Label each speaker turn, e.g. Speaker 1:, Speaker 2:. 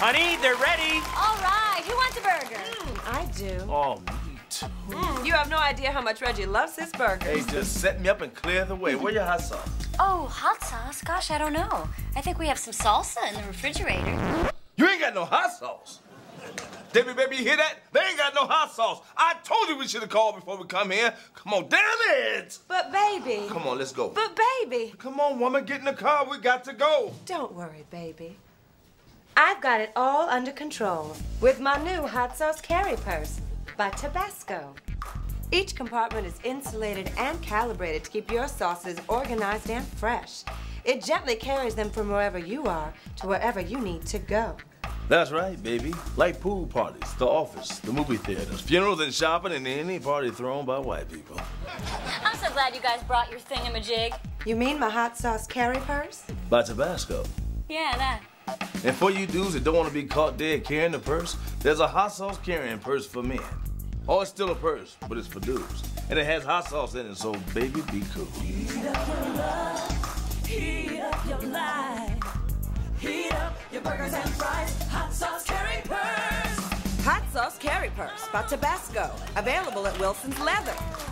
Speaker 1: Honey, they're ready.
Speaker 2: All right, who wants a burger?
Speaker 3: I do.
Speaker 1: Oh, me too.
Speaker 3: You have no idea how much Reggie loves his burgers.
Speaker 4: Hey, just set me up and clear the way. Where your hot sauce?
Speaker 2: Oh, hot sauce? Gosh, I don't know. I think we have some salsa in the refrigerator.
Speaker 4: You ain't got no hot sauce. Debbie, baby, you hear that? They ain't got no hot sauce. I told you we should have called before we come here. Come on, damn it!
Speaker 3: But baby.
Speaker 4: Come on, let's go.
Speaker 3: But baby.
Speaker 4: Come on, woman, get in the car. We got to go.
Speaker 3: Don't worry, baby. I've got it all under control with my new hot sauce carry purse by Tabasco. Each compartment is insulated and calibrated to keep your sauces organized and fresh. It gently carries them from wherever you are to wherever you need to go.
Speaker 4: That's right, baby. Like pool parties, the office, the movie theaters, funerals and shopping, and any party thrown by white people.
Speaker 2: I'm so glad you guys brought your thingamajig.
Speaker 3: You mean my hot sauce carry purse?
Speaker 4: By Tabasco.
Speaker 2: Yeah, that.
Speaker 4: And for you dudes that don't want to be caught dead carrying the purse, there's a hot sauce carrying purse for men. Oh, it's still a purse, but it's for dudes. And it has hot sauce in it, so baby, be cool.
Speaker 5: Heat up your love, heat up your life. Heat up your burgers and fries, hot sauce carry purse.
Speaker 3: Hot sauce carry purse by Tabasco. Available at Wilson's Leather.